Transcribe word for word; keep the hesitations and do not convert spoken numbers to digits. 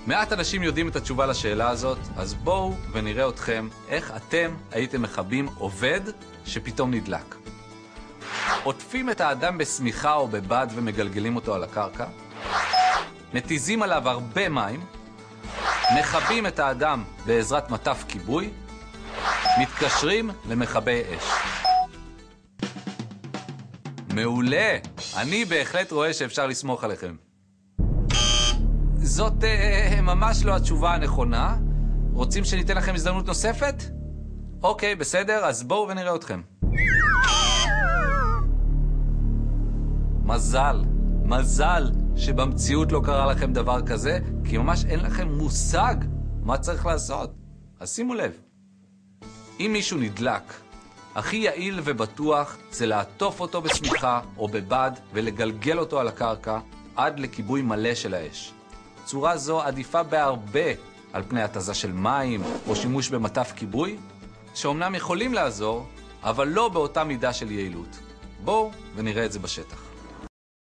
מעט אנשים יודעים את התשובה לשאלה הזאת, אז בואו ונראה אתכם איך אתם הייתם מכבים עובד שפתאום נדלק. עוטפים את האדם בסמיכה או בבד ומגלגלים אותו על הקרקע, מתיזים עליו הרבה מים, מכבים את האדם בעזרת מטף כיבוי, מתקשרים למכבי אש. מעולה! אני בהחלט רואה שאפשר לסמוך עליכם. זאת אה, ממש לא התשובה הנכונה. רוצים שניתן לכם הזדמנות נוספת? אוקיי, בסדר, אז בואו ונראה אתכם. מזל, מזל שבמציאות לא קרה לכם דבר כזה, כי ממש אין לכם מושג מה צריך לעשות. אז שימו לב. אם מישהו נדלק, הכי יעיל ובטוח זה לעטוף אותו בסמיכה או בבד ולגלגל אותו על הקרקע עד לכיבוי מלא של האש. צורה זו עדיפה בהרבה על פני התזה של מים או שימוש במטף כיבוי, שאומנם יכולים לעזור, אבל לא באותה מידה של יעילות. בואו ונראה את זה בשטח.